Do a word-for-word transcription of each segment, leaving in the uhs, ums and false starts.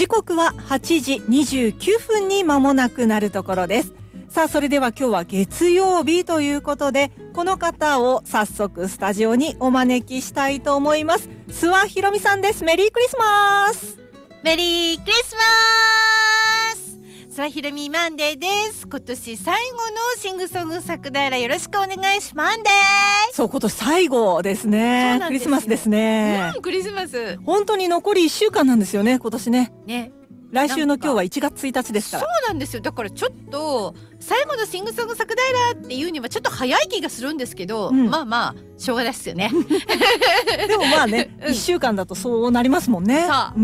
時刻ははちじにじゅうきゅうふんに間もなくなるところです。さあ、それでは今日は月曜日ということで、この方を早速スタジオにお招きしたいと思います。諏訪ひろみさんです。メリークリスマス。 メリークリスマス。諏訪ひろみマンデーです。今年最後のシングソング作平、よろしくお願いします。 そう、今年最後ですね。クリスマスですね。 うん、クリスマス。 本当に残りいっしゅうかんなんですよね、今年ね。 ね。 来週の今日はいちがつついたちですから。 そうなんですよ。だからちょっと最後のシングソング作平っていうにはちょっと早い気がするんですけど、うん、まあまあしょうがないですよね。 でもまあね、うん、いっしゅうかんだとそうなりますもんね。う、うん、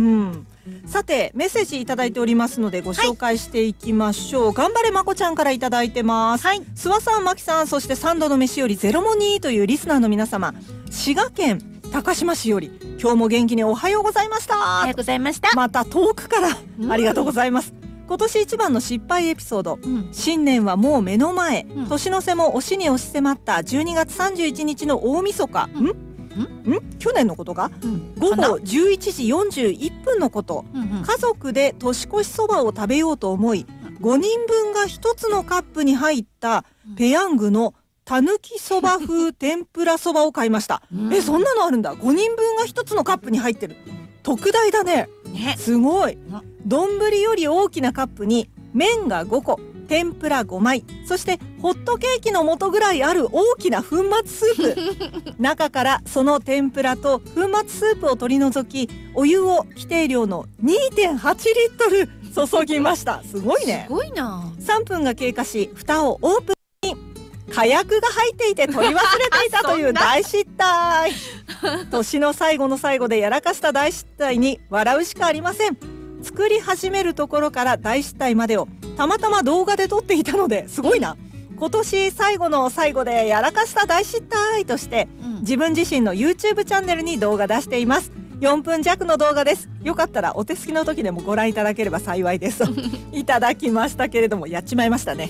さてメッセージいただいておりますのでご紹介していきましょう。はい、頑張れまこちゃんからいただいてます。はい、諏訪さん、まきさん、そして三度の飯よりゼロモニーというリスナーの皆様、滋賀県高島市より今日も元気におはようございました。おはようございました。 また遠くからありがとうございます。今年一番の失敗エピソード、うん、新年はもう目の前、うん、年の瀬も押しに押し迫ったじゅうにがつさんじゅういちにちの大晦日、うん、んん去年のことが、うん、午後じゅういちじよんじゅういっぷんのこと、うんうん、家族で年越しそばを食べようと思い、ごにんぶんがひとつのカップに入ったペヤングのたぬきそば風天ぷらそばを買いました。うん、え、そんなのあるんだ。ごにんぶんがひとつのカップに入ってる。特大だね。ね、すごい。丼より大きなカップに麺がごこ、天ぷらごまい、そしてホットケーキの素ぐらいある大きな粉末スープ。中からその天ぷらと粉末スープを取り除き、お湯を規定量の にてんはちリットル注ぎました。すごいね。 すごいな。 さんぷんが経過し、蓋をオープン。火薬が入っていて取り忘れていたという大失態。年の最後の最後でやらかした大失態に笑うしかありません。作り始めるところから大失態までをたまたま動画で撮っていたので、すごいな。今年最後の最後でやらかした大失態として、うん、自分自身の YouTube チャンネルに動画出しています。よんぷんじゃくの動画です。よかったらお手すきの時でもご覧いただければ幸いです。いただきましたけれども、やっちまいましたね。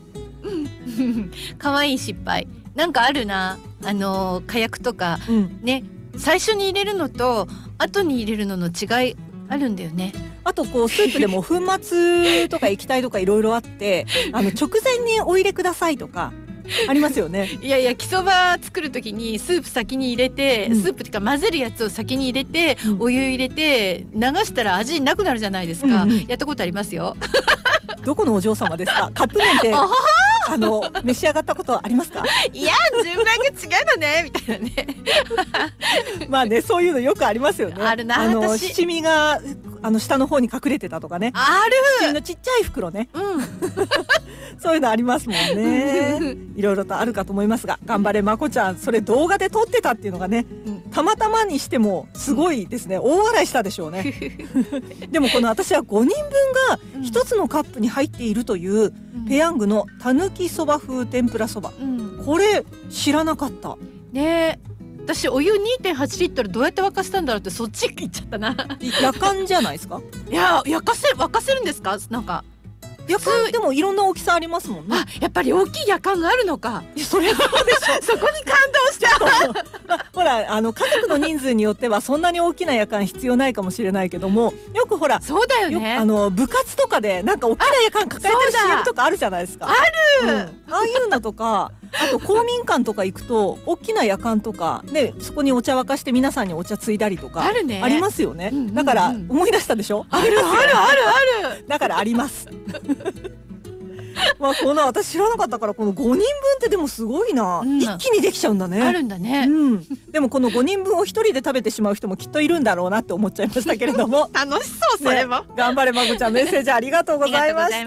可愛い失敗なんかあるな。あの火薬とか、うん、ね、最初に入れるのと後に入れるのの違いあるんだよね。 あとこうスープでも粉末とか液体とかいろいろあってあの直前にお入れくださいとかありますよね。 いやいや、焼きそば作る時にスープ先に入れて、うん、スープっていうか混ぜるやつを先に入れて、うん、お湯入れて流したら味なくなるじゃないですか。うんうん、やったことありますよ。 どこのお嬢様ですか。カップ麺ってあの召し上がったことありますか。 いや、順番が違うのねみたいなね。 まあね、そういうのよくありますよね。 あるな。 あの七味があの下の方に隠れてたとかね。 ある。 七味のちっちゃい袋ね。 うん。 そういうのありますもんね。いろいろとあるかと思いますが、頑張れまこちゃん、それ動画で撮ってたっていうのがね、うん、たまたまにしてもすごいですね。大笑いしたでしょうね。でもこの私はごにんぶんがひとつのカップに入っているという、うん、ペヤングのたぬきそば風天ぷらそば、うん、これ知らなかったね。私お湯 にてんはちリットルどうやって沸かしたんだろうって、そっち行っちゃったな。 やかんじゃないですか。 いや、焼かせ沸かせるんですか。なんかやかんでもいろんな大きさありますもんね。 あ、やっぱり大きいやかんがあるのか。 いや、それはそうでしょ。 そこに感動しちゃう。 ほら、あの家族の人数によってはそんなに大きなやかん必要ないかもしれないけども、よくほら、 そうだよね。 よあの部活とかでなんか大きなやかん抱えてる シーエム とかあるじゃないですか。 ある、 うん、ああいうのとか、あと公民館とか行くと大きなやかんとかね、そこにお茶沸かして皆さんにお茶ついだりとかあるね。 ありますよね。うんうんうん、だから思い出したでしょ。 あるあるあるある。 だからあります。まあこの私知らなかったから、このごにんぶんってでもすごいな、うん、一気にできちゃうんだね。 あるんだね、 うん、でもこのごにんぶんをひとりで食べてしまう人もきっといるんだろうなって思っちゃいましたけれども。 楽しそう、それも、ね、 頑張れまこちゃん、メッセージありがとうございました。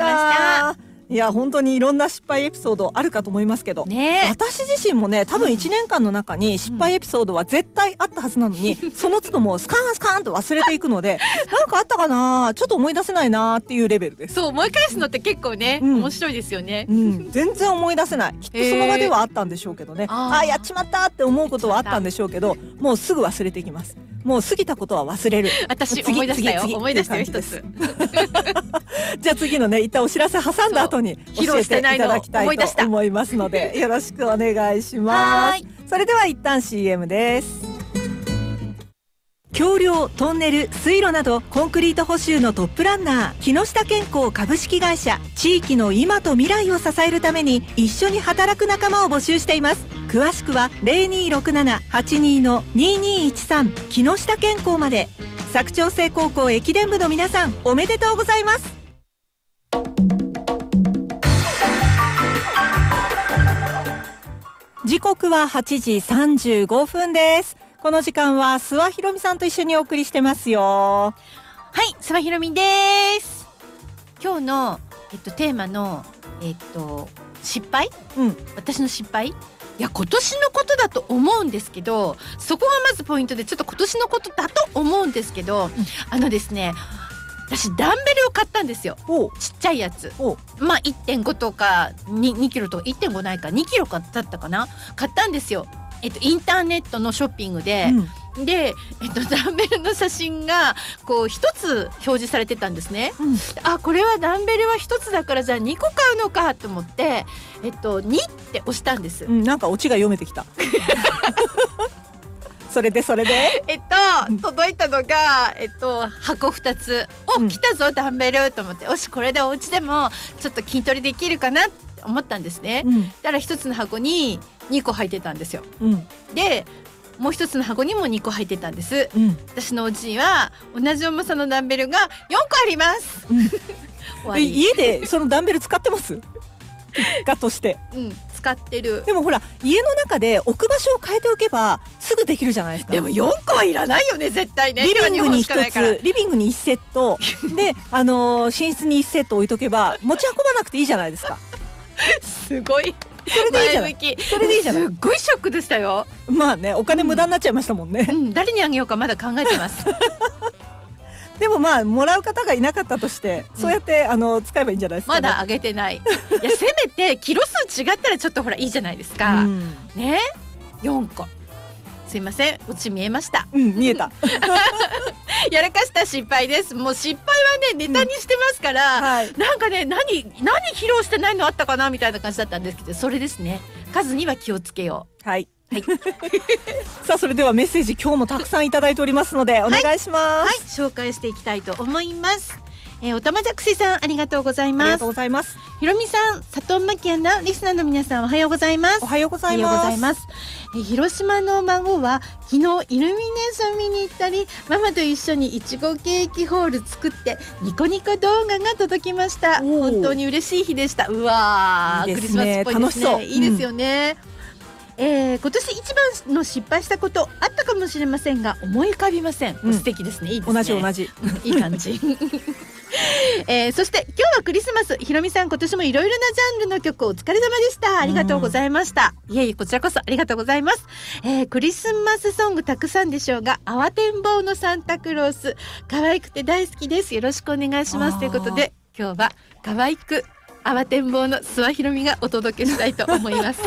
いや、本当にいろんな失敗エピソードあるかと思いますけど、ね、私自身もね、多分いちねんかんの中に失敗エピソードは絶対あったはずなのに、うん、その都度もうスカーンスカーンと忘れていくので、なんかあったかな、ちょっと思い出せないなっていうレベルです。 そう、思い返すのって結構ね、うん、面白いですよね、 うん、全然思い出せない。きっとその場ではあったんでしょうけどね、ああやっちまったって思うことはあったんでしょうけど、もうすぐ忘れていきます。もう過ぎたことは忘れる。 私思い出したよ。思い出したよ、一つ。 じゃあ次のね、一旦お知らせ挟んだ後に教えていただきたいと思いますので、よろしくお願いします。それでは一旦 シーエム です。 橋梁、トンネル、水路などコンクリート補修のトップランナー木下健康株式会社。地域の今と未来を支えるために一緒に働く仲間を募集しています。詳しくは ゼロにーろくななはちにーのにーにーいちさん 木下健康まで。佐久長聖高校駅伝部の皆さん、おめでとうございます。時刻ははちじさんじゅうごふんです。この時間は諏訪ひろみさんと一緒にお送りしてますよ。 はい、諏訪ひろみです。今日の、えっと、テーマの、えっと、失敗、うん、私の失敗、いや今年のことだと思うんですけど、そこがまずポイントで、ちょっと今年のことだと思うんですけど、うん、あのですね、私ダンベルを買ったんですよ。ちっちゃいやつ、まあ いってんご とか 2, 2キロとか いってんご ないかにキロだったかな、買ったんですよ。えっとインターネットのショッピングで、うん、で、えっと、ダンベルの写真がこう一つ表示されてたんですね、うん、あ、これはダンベルは一つだからじゃあにこ買うのかと思って、えっと、にって押したんです、 うん、なんかオチが読めてきたそれでそれでえっと届いたのが、えっと、箱ふたつ、お、うん、来たぞダンベルと思って、よしこれでお家でもちょっと筋トレできるかなって思ったんですね、うん、だから一つの箱ににこ入ってたんですよ、うん、でもう一つの箱にもにこ入ってたんです、うん、私のお家には同じ重さのダンベルがよんこあります、 うん、家でそのダンベル使ってますがとして、 うん、使ってる。 でもほら家の中で置く場所を変えておけばすぐできるじゃないですか。 でもよんこはいらないよね絶対ね。 リビングにひとつ、リビングにいちセットで、あのー、寝室にいちセット置いとけば持ち運ばなくていいじゃないですかすごい、 それでいいじゃない。それでいいじゃない。 すっごいショックでしたよ。 まあね、お金無駄になっちゃいましたもんね、 うんうん、誰にあげようかまだ考えてますでもまあもらう方がいなかったとして、うん、そうやってあの使えばいいんじゃないですか、ね、 まだあげてない。いやせめてキロ数違ったらちょっとほらいいじゃないですか、うん、ね、よんこすいません、オチ見えました、 うん、見えたやらかした失敗です。もう失敗はねネタにしてますから、うん、はい、なんかね何何披露してないのあったかなみたいな感じだったんですけど、それですね、数には気をつけよう。はいはい、さあそれではメッセージ今日もたくさんいただいておりますのでお願いします。はい、はい、 紹介していきたいと思います。えー、おたまじゃくしさんありがとうございます。 ありがとうございます。 ひろみさん、佐藤真希アナ、リスナーの皆さんおはようございます。 おはようございます。 えー、広島の孫は昨日イルミネーション見に行ったり、ママと一緒にいちごケーキホール作ってニコニコ動画が届きました。本当に嬉しい日でした。うわー、いいですね、クリスマスっぽいですね。楽しそう。いいですよね、うん、えー、今年一番の失敗したことあったかもしれませんが思い浮かびません、うん、素敵ですね。いいですね、 同じ同じいい感じえー、そして今日はクリスマス、ひろみさん今年もいろいろなジャンルの曲お疲れ様でした。ありがとうございました。いえいえこちらこそありがとうございます。えー、クリスマスソングたくさんでしょうが、慌てんぼうのサンタクロース可愛くて大好きです、よろしくお願いしますということで、今日は可愛く慌てんぼうの諏訪ひろみがお届けしたいと思います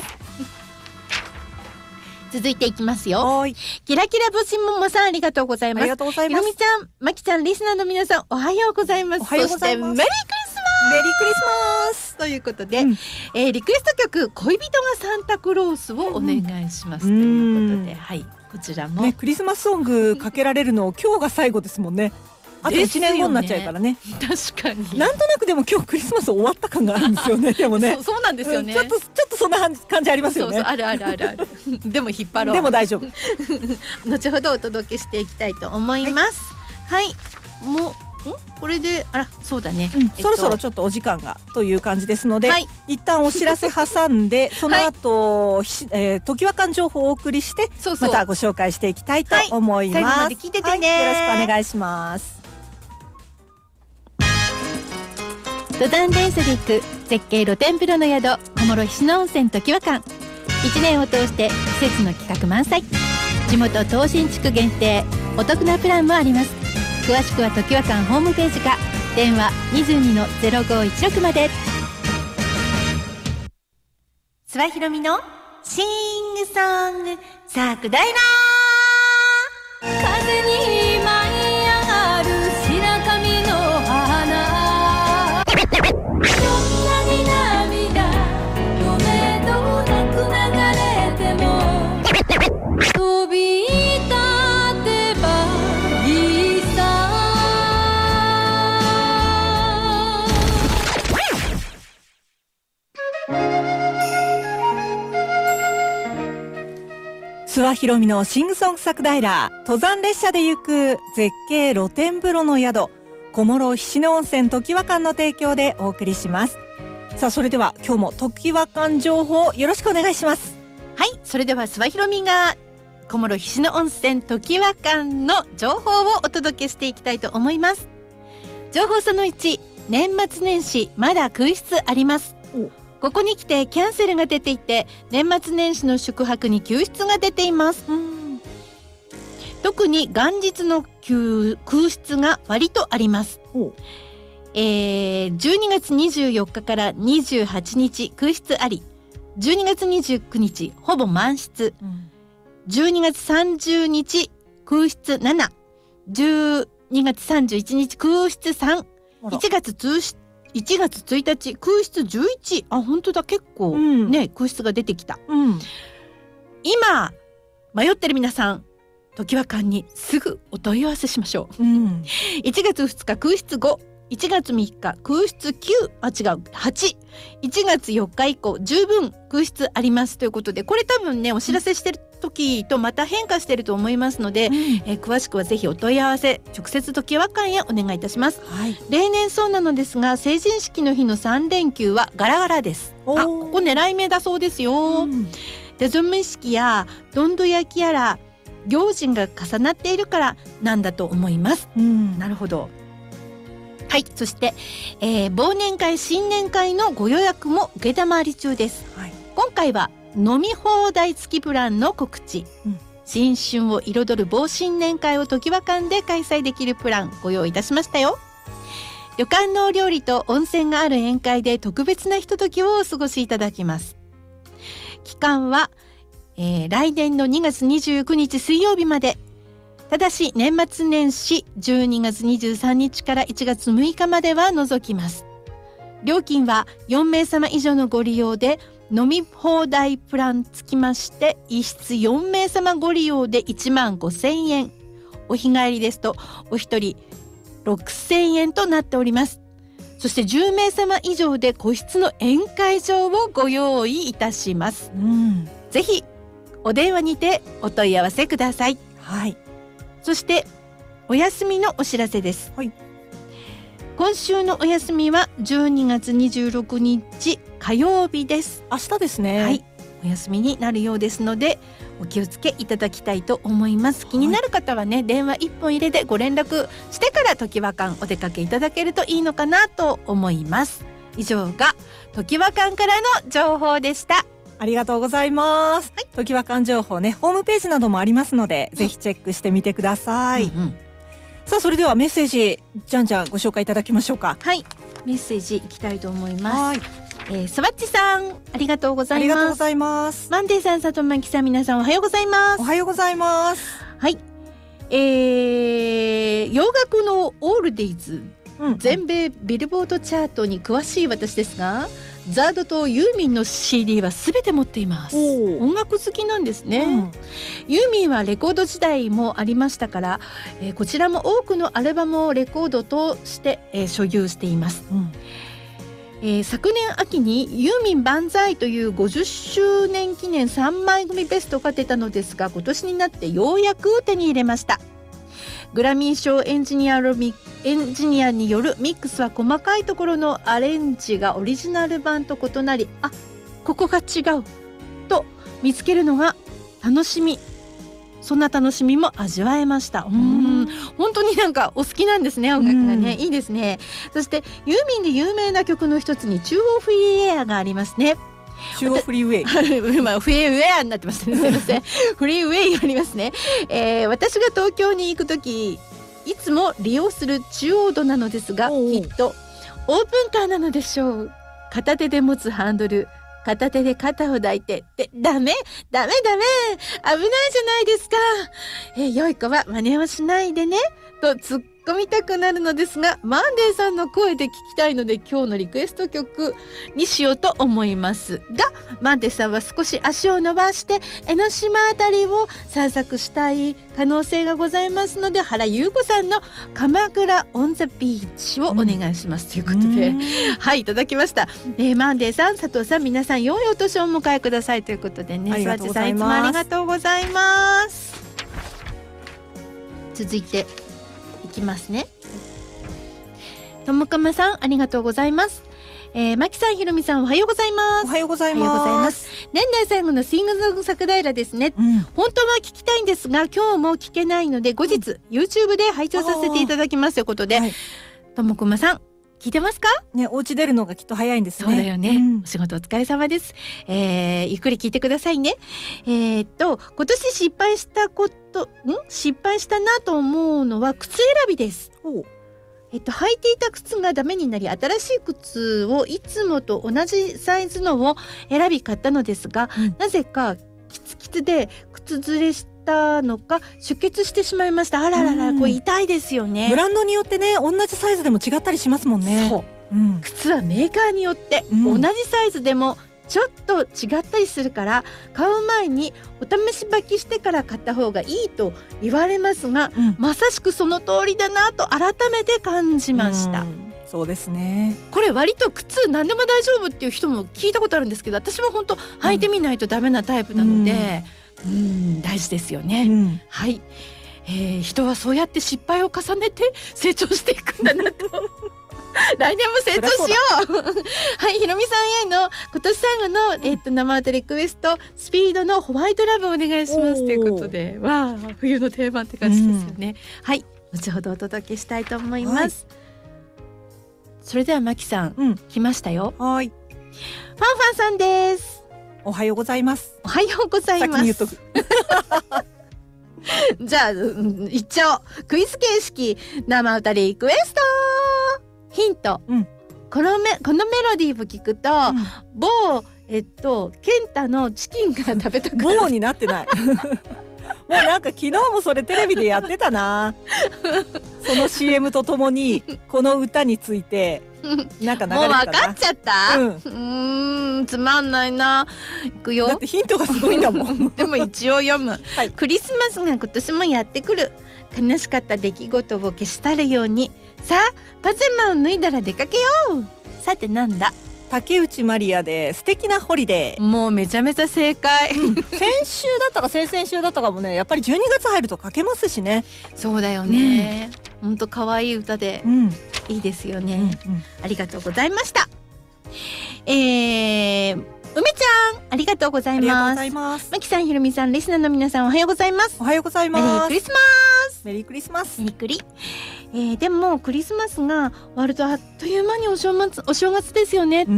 続いていきますよ。キラキラ星ももさんありがとうございます。 ありがとうございます。 ひろみちゃん、まきちゃん、リスナーの皆さんおはようございます。 おはようございます。 そしてメリークリスマスメリークリスマスということで、うん、えー、リクエスト曲恋人がサンタクロースをお願いします、うん、ということで、はい、こちらも、 ね、クリスマスソングかけられるの今日が最後ですもんね。あといちねんごになっちゃうからね。 確かに。 なんとなくでも今日クリスマス終わった感があるんですよね。でもね。 そう、そうなんですよね。 ちょっとちょっとそんな感じありますよね。 そうそう、あるあるあるある。でも引っ張ろう。 でも大丈夫。 後ほどお届けしていきたいと思います。はい。はい、もう。んこれであらそうだね、 うんえっと、そろそろちょっとお時間がという感じですので、はい、一旦お知らせ挟んでその後、はい、えー、時和館情報をお送りしてそうそうまたご紹介していきたいと思います。はい、 最後まで聞いててね、 はい、よろしくお願いします。 登山電車で行く絶景露天風呂の宿小諸菱野温泉時和館、いちねんを通して施設の企画満載、地元東新地区限定お得なプランもあります。詳しくは時和館ホームページか電話 にじゅうにのゼロごいちろく まで。諏訪ひろみのシングソングサクダイラー、風に舞い上がる白髪の花、どんなに涙とめどなく流れても飛び立てば諏訪ひろみのシングソングサクダイラー、登山列車で行く絶景露天風呂の宿、小諸菱野温泉常盤館の提供でお送りします。さあ、それでは今日も常盤館情報よろしくお願いします。 はい、それでは諏訪ひろみが小諸菱野温泉常盤館の情報をお届けしていきたいと思います。情報そのいち、年末年始まだ空室あります。ここに来てキャンセルが出ていて、年末年始の宿泊に休室が出ています。うん、特に元日の空室が割とあります。えー、じゅうにがつにじゅうよっかからにじゅうはちにち空室あり、じゅうにがつにじゅうくにちほぼ満室、うん、じゅうにがつさんじゅうにち空室なな、じゅうにがつさんじゅういちにち空室さん、いちがついちがつついたち空室じゅういち、あ、本当だ、結構ね、うん、空室が出てきた。うん、今迷ってる皆さん、常盤館にすぐお問い合わせしましょう。うん、いちがつふつか空室ご、いちがつみっか空室きゅう、あ、違うはち、いちがつよっか以降十分空室ありますということで、これ多分ねお知らせしてる時とまた変化してると思いますので、うん、えー、詳しくはぜひお問い合わせ直接常盤館へお願いいたします。はい、例年そうなのですが、成人式の日のさんれんきゅうはガラガラです。あ、ここ狙い目だそうですよ。うん、手染め式やどんど焼きやら行事が重なっているからなんだと思います。うん、なるほど。はい、そして、えー、忘年会新年会のご予約も受けたまわり中です。はい、今回は飲み放題付きプランの告知、うん、新春を彩る忘新年会を常盤館で開催できるプランご用意いたしましたよ。旅館のお料理と温泉がある宴会で特別なひとときをお過ごしいただきます。期間は、えー、来年のにがつにじゅうくにち水曜日まで。ただし年末年始じゅうにがつにじゅうさんにちからいちがつむいかまでは除きます。料金はよんめいさま以上のご利用で飲み放題プランつきまして、一室よんめいさまご利用でいちまんごせんえん、お日帰りですとお一人ろくせんえんとなっております。そしてじゅうめいさま以上で個室の宴会場をご用意いたします。うん、ぜひお電話にてお問い合わせください。はい、そしてお休みのお知らせです。はい、今週のお休みはじゅうにがつにじゅうろくにち火曜日です。 明日ですね。 はい、お休みになるようですのでお気をつけいただきたいと思います。気になる方はね、はい、電話いっぽん入れでご連絡してから常盤館お出かけいただけるといいのかなと思います。以上が常盤館からの情報でした。 ありがとうございます。はい、常盤館情報ね、ホームページなどもありますので、うん、ぜひチェックしてみてください。うんうん、さあ、それではメッセージじゃんじゃんご紹介いただきましょうか。 はい、メッセージいきたいと思います。はい、えー、そばっちさん、ありがとうございます。 ありがとうございます。 マンデーさん、さとまきさん、皆さんおはようございます。 おはようございます。 はい、えー、洋楽のオールディーズ、うん、全米ビルボードチャートに詳しい私ですが、ザードとユーミンの シーディー はすべて持っています。音楽好きなんですね。うん、ユーミンはレコード時代もありましたから、えー、こちらも多くのアルバムをレコードとして、えー、所有しています。うん、えー、昨年秋にユーミン万歳というごじゅっしゅうねん記念さんまい組ベストが出たのですが、今年になってようやく手に入れました。グラミー賞エンジニアのミエンジニアによるミックスは細かいところのアレンジがオリジナル版と異なり、あ、ここが違うと見つけるのが楽しみ、そんな楽しみも味わえました。うん、本当になんかお好きなんですね、音楽がね。いいですね。そしてユーミンで有名な曲の一つに中央フリーエアがありますね。 中央フリーウェイ今フリーウェアになってますね。すいませんフリーウェイがありますね。えー、私が東京に行くときいつも利用する中央道なのですが、きっとオープンカーなのでしょう。片手で持つハンドル、片手で肩を抱いてってダメダメダメ危ないじゃないですか。えー、良い子は真似をしないでねと突っ込みたくなるのですが、マンデーさんの声で聞きたいので今日のリクエスト曲にしようと思いますが、マンデーさんは少し足を伸ばして江ノ島あたりを散策したい可能性がございますので、原優子さんの鎌倉オンザビーチをお願いします、うん、ということで、はい、いただきました。えー、マンデーさん、佐藤さん、皆さん良いお年をお迎えくださいということでね、 ありがとうございます。 スワッチさんいつもありがとうございます。続いていきますね。ともかまさん、ありがとうございます。えー、まきさん、ひろみさん、おはようございます。 おはようございます。 年内最後のスイングソング桜平ですね、うん、本当は聞きたいんですが今日も聞けないので後日、うん、YouTube で拝聴させていただきますということで、はい、ともくまさん聞いてますかね。お家出るのがきっと早いんですね。 そうだよね、うん、お仕事お疲れ様です、えー、ゆっくり聞いてくださいね。えー、っと今年失敗したことん失敗したなと思うのは靴選びです。おえっと、履いていた靴がダメになり、新しい靴をいつもと同じサイズのを選び買ったのですが、うん、なぜかキツキツで靴ずれしたのか出血してしまいました。あららら、うん、これ痛いですよね。 ブランドによってね、同じサイズでも違ったりしますもんね。 そう、うん、靴はメーカーによって同じサイズでもちょっと違ったりするから、買う前にお試し履きしてから買った方がいいと言われますが、うん、まさしくその通りだなと改めて感じました。 そうですね。 これ割と靴何でも大丈夫っていう人も聞いたことあるんですけど、私も本当履いてみないとダメなタイプなので、うん、うん大事ですよね、うん、はい、えー、人はそうやって失敗を重ねて成長していくんだなと来年も成長しようはい、ひろみさんへの今年最後の、えー、っと生歌リクエスト、スピードのホワイトラブお願いしますということで、わあ冬の定番って感じですよね、うん、はい、後ほどお届けしたいと思います、はい、それではまきさん、うん、来ましたよ。 はい、 ファンファンさんです。 おはようございます。 おはようございます。 先に言っとくじゃあ一丁クイズ形式生歌リクエストヒント、うん、このメこのメロディーを聞くと、うん、某えっとケンタのチキンが食べたくなる。 某になってないもうなんか昨日もそれテレビでやってたなその シーエム とともにこの歌についてなんか流れてたな。 もう分かっちゃった、うん、うーんつまんないな。いくよ。 だってヒントがすごいんだもんでも一応読む、はい、クリスマスが今年もやってくる。悲しかった出来事を消し去るように、さあパジャマを脱いだら出かけよう。さてなんだ。 竹内まりやで素敵なホリデー。 もうめちゃめちゃ正解、うん、 先週だったか先々週だったかもね、やっぱりじゅうにがつ入るとかけますしね。 そうだよね、うん、ほんと可愛い歌で、うん、いいですよね、うんうん、ありがとうございました。えー、梅ちゃんありがとうございます。ありがとうございます。まきさん、ひろみさん、リスナーの皆さん、おはようございます。 おはようございます。 メリークリスマス。 メリークリスマス。 メリークリ。えー、でもクリスマスが終わるとあっという間にお正月、お正月ですよね。うん、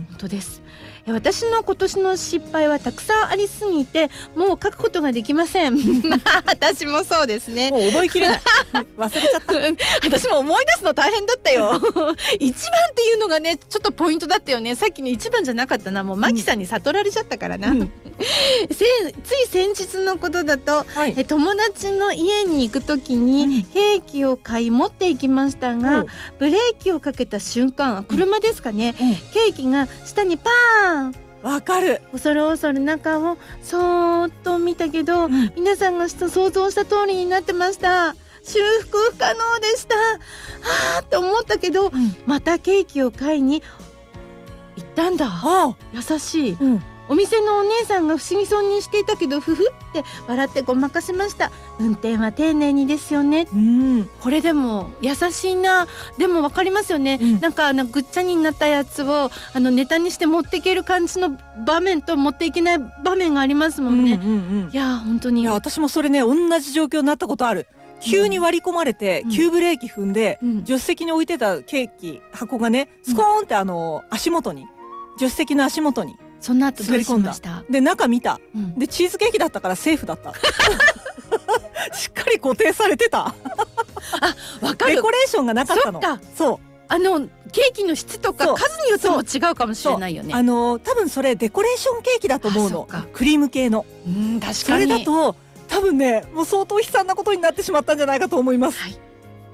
本当です。私の今年の失敗はたくさんありすぎてもう書くことができません私もそうですね。 もう覚えきれない忘れちゃった私も思い出すの大変だったよ一番っていうのがねちょっとポイントだったよね。さっきの一番じゃなかったな。もうマキさんに悟られちゃったからな、うん、つい先日のことだと、はい、友達の家に行くときにケーキを買い持っていきましたが、うん、ブレーキをかけた瞬間、車ですかね、うん、ケーキが下にパーン。 わかる。 恐る恐る中をそーっと見たけど、うん、皆さんが想像した通りになってました。修復不可能でした。はーって思ったけど、うん、またケーキを買いに行ったんだ。ああ優しい、うん、お店のお姉さんが不思議そうにしていたけどふふって笑ってごまかしました。運転は丁寧にですよね。うん、これでも優しいな。でも分かりますよね、うん、なんかあのぐっちゃになったやつをあのネタにして持っていける感じの場面と持っていけない場面がありますもんね、うんうんうん、いや本当に。 いや私もそれね同じ状況になったことある。急に割り込まれて、うん、急ブレーキ踏んで、うん、助手席に置いてたケーキ箱がねスコーンってあの足元に助手席の足元にそんな後どうしました？ で中見た、うん、でチーズケーキだったからセーフだったしっかり固定されてたあ、 わかる。 デコレーションがなかったの。そっか。そうあのケーキの質とか数によっても違うかもしれないよね。 あの多分それデコレーションケーキだと思うの。クリーム系の。 うん、確かに。 それだと多分ねもう相当悲惨なことになってしまったんじゃないかと思います。はい、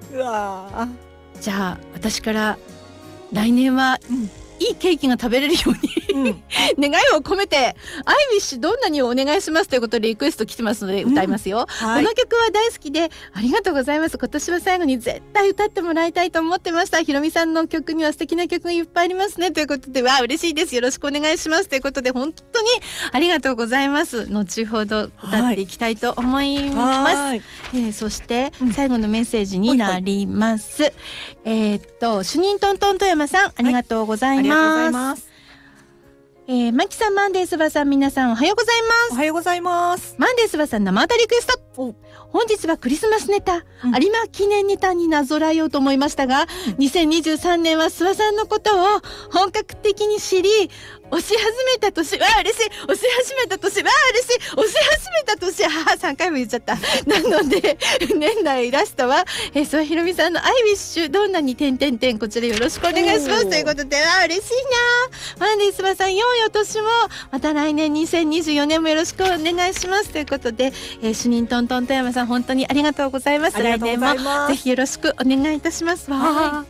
うわじゃあ私から来年は、うんいいケーキが食べれるように、うん、願いを込めてアイウィッシュどんなにお願いしますということでリクエスト来てますので歌いますよ、うんはい、この曲は大好きでありがとうございます。今年は最後に絶対歌ってもらいたいと思ってました。ひろみさんの曲には素敵な曲がいっぱいありますねということでわあ嬉しいです。よろしくお願いしますということで本当にありがとうございます。後ほど歌っていきたいと思います、はいえー、そして最後のメッセージになります、うんはいはい、えー、っと主任トントン富山さんありがとうございます、はいありがとうございます。えー、マキさん、マンデースバさん、皆さんおはようございます。 おはようございます。 マンデースバさん、生歌リクエスト。本日はクリスマスネタ、うん、有馬記念ネタになぞらえようと思いましたが、うん、にせんにじゅうさんねんは諏訪さんのことを本格的に知り、推し始めた年、わあ嬉しい推し始めた年、わあ嬉しい推し始めた年、はさんかいも言っちゃった。なので、年内ラストは、えー、諏訪ひろみさんのアイウィッシュ、どんなに点々点、こちらよろしくお願いします。ということで、わあ嬉しいなマンデースバさん、良いお年も、また来年にせんにじゅうよねんもよろしくお願いします。ということで、えー、主任トントン富山さん、本当にありがとうございます。来年もぜひよろしくお願いいたします。はい。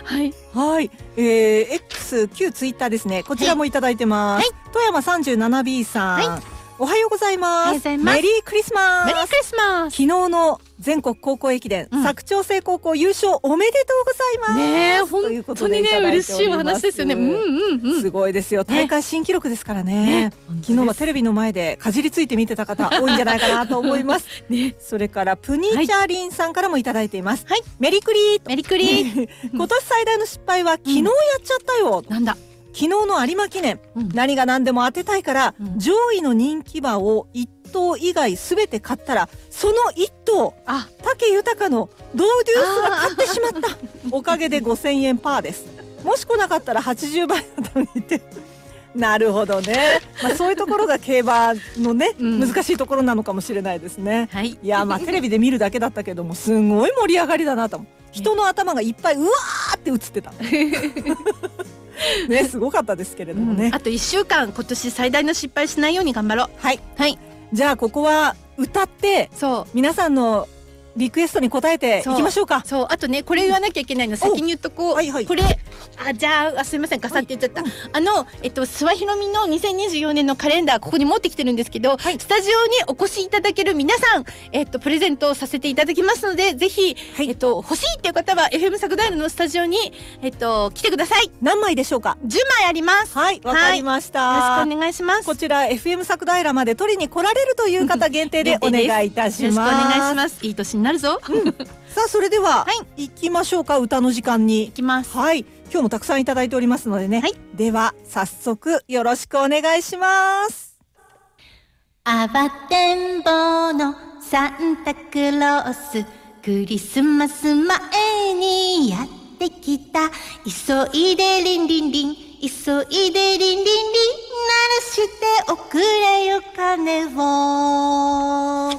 はい。はい。えー、X、旧ツイッターですね。こちらもいただいてます。はい、富山 さんじゅうななビー さん。はい、おはようございます。メリークリスマス。 メリークリスマス。 昨日の全国高校駅伝、うん、佐久長聖高校優勝おめでとうございます。 ねえ、本当にね、嬉しいお話ですよね。うんうんうん。 すごいですよ。大会新記録ですからね。ね昨日はテレビの前でかじりついて見てた方多いんじゃないかなと思います。ね、それからプニーチャーリンさんからもいただいています。はい、メリクリー。 メリクリー。 今年最大の失敗は昨日やっちゃったよ。 うん、なんだ。 昨日の有馬記念、うん、何が何でも当てたいから、うん、上位の人気馬をいっ頭以外すべて買ったらそのいっ頭武豊のドウデュースが買ってしまったおかげでごせんえんパーです。もし来なかったらはちじゅうばいだったのにってなるほどね、まあ、そういうところが競馬のね、うん、難しいところなのかもしれないですね、はい、いやまあテレビで見るだけだったけどもすごい盛り上がりだなと思う。人の頭がいっぱいうわーって映ってたね、すごかったですけれどもね、 うん、あといっしゅうかん今年最大の失敗しないように頑張ろう。 はい、はい、じゃあここは歌ってそう皆さんのリクエストに答えていきましょうか。 そう、あとねこれ言わなきゃいけないの先に言っとこう、はいはい、これあじゃあ、あすいませんガサって言っちゃった、はい、あのえっと諏訪ひろみのにせんにじゅうよねんのカレンダーここに持ってきてるんですけど、はい、スタジオにお越しいただける皆さんえっとプレゼントをさせていただきますのでぜひ、はい、えっと欲しいっていう方は エフエム サクダイルのスタジオにえっと来てください。 何枚でしょうか。 じゅうまいあります。 はいわかりました、 はい、よろしくお願いします。 こちら エフエム サクダイラまで取りに来られるという方限定でお願いいたします。よろしくお願いします。 いい年になるぞ、 うんさあそれでは、はい、行きましょうか。歌の時間に行きます。 はい、今日もたくさんいただいておりますのでね、はい、では早速よろしくお願いします。 アバテンボのサンタクロースクリスマス前にやってきた。急いでリンリンリン急いでリンリンリン鳴らしておくれよ鐘を。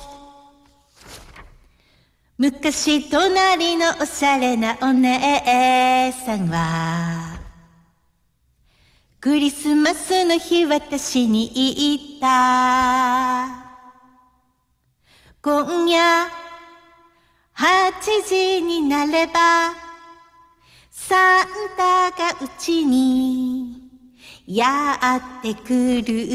昔隣のおしゃれなお姉さんはクリスマスの日私に言った。今夜はちじになればサンタがうちにやってくる。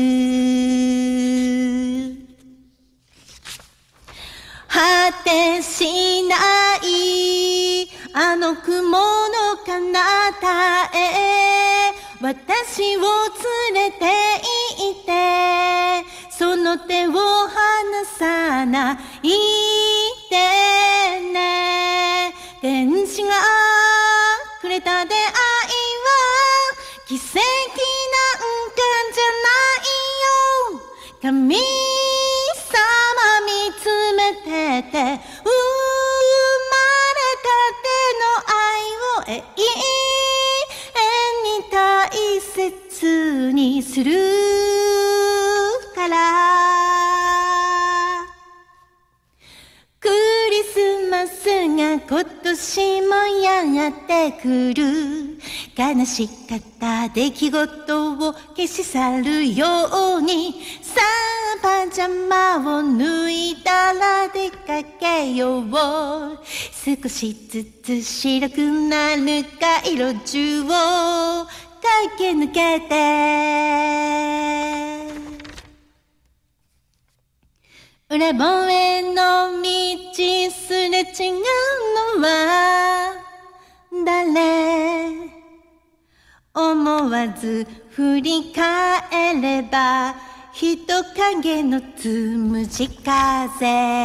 果てしないあの雲の彼方へ私を連れて行ってその手を離さないでね。天使がくれた出会いは奇跡なんかじゃないよ。神見つめてて生まれたての愛を永遠に大切にするから。クリスマスがが今年もやってくる。悲しかった出来事を消し去るように、さあパジャマを脱いだら出かけよう。少しずつ白くなる街路樹を駆け抜けて、裏声の道すれ違うのは誰？思わず振り返れば人影のつむじ風。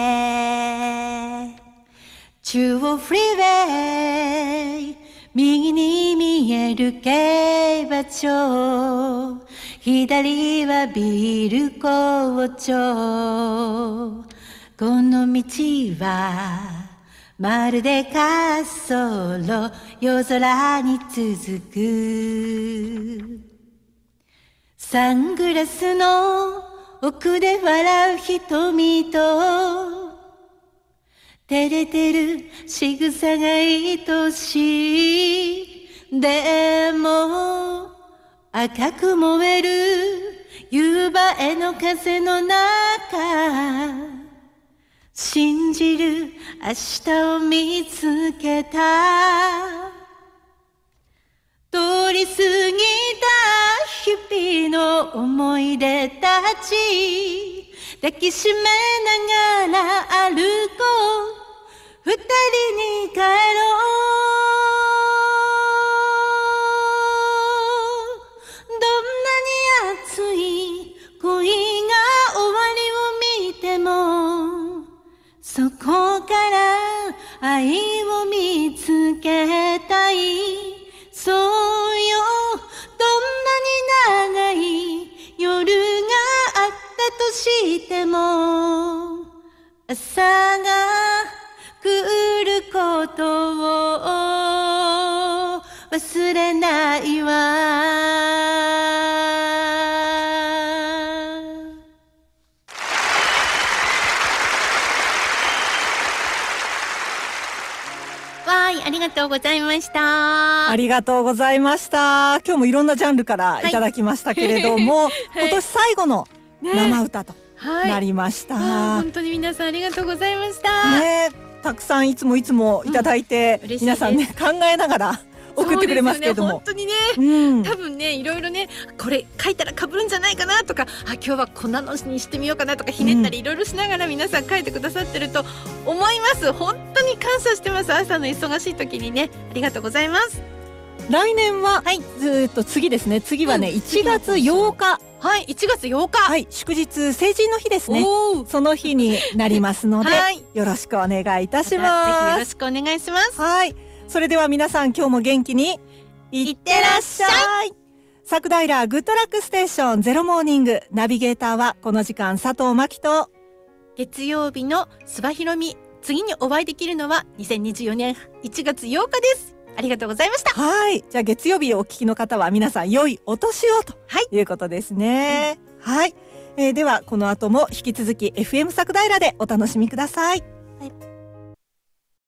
中央フリーウェイ、右に見える競馬場、左はビル工場。この道はまるで滑走路、夜空に続く。サングラスの奥で笑う瞳と、照れてる仕草が愛しい。でも赤く燃える夕映えの風の中、信じる明日を見つけた。通り過ぎた日々の思い出たち、抱きしめながら歩こう。二人に帰ろう。どんなに熱い恋が終わりを見ても、そこから愛を見つけたい。そうよ、どんなに長い夜があったとしても、朝が来ることを忘れないわ。わーい、ありがとうございました。 ありがとうございました。今日もいろんなジャンルからいただきましたけれども、はい、今年最後の生歌となりました。 はい、本当に皆さんありがとうございました。 ね、たくさんいつもいつもいただいて、うん、皆さんね考えながら送ってくれますけれども、ね、 本当にね、うん、多分ねいろいろねこれ書いたら被るんじゃないかなとか、あ今日はこんなのにしてみようかなとかひねったりいろいろしながら皆さん書いてくださってると思います。本当に感謝してます。朝の忙しい時にねありがとうございます。 来年は、はい、ずっと次ですね。次はね、うん、いちがつようか。 はい、いちがつようか。 はい、祝日成人の日ですね。その日になりますので、はい、よろしくお願いいたします。 ぜひよろしくお願いします。 はい、それでは皆さん今日も元気にいってらっしゃい。佐久平グッドラックステーションゼロモーニング、ナビゲーターはこの時間佐藤真希と、 月曜日の須葉ひろみ。次にお会いできるのはにせんにじゅうよねんいちがつようかです。ありがとうございました。 はい。じゃあ月曜日をお聞きの方は皆さん良いお年をということですね。はい。うん、はい、えー。ではこの後も引き続き エフエム 佐久平でお楽しみください。